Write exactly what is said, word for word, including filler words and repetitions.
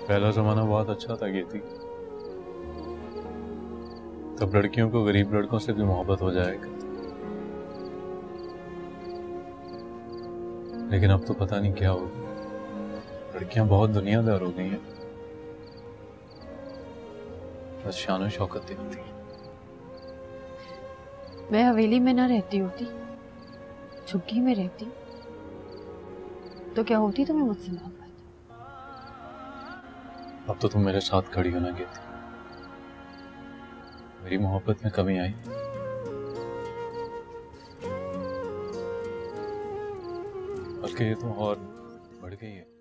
पहला जमाना बहुत अच्छा था गेती। तब लड़कियों को गरीब लड़कों से भी मोहब्बत हो जाएगा, लेकिन अब तो पता नहीं क्या हो गया। लड़कियां बहुत दुनियादार हो गई हैं, बस शान शौकत दिखती है। मैं हवेली में ना रहती होती, झुग्गी में रहती, तो क्या होती तुम्हें मुझसे मोहब्बत? अब तो तुम मेरे साथ खड़ी हो ना गेती, मेरी मोहब्बत में कमी आई, बल्कि ये तो और बढ़ गई है।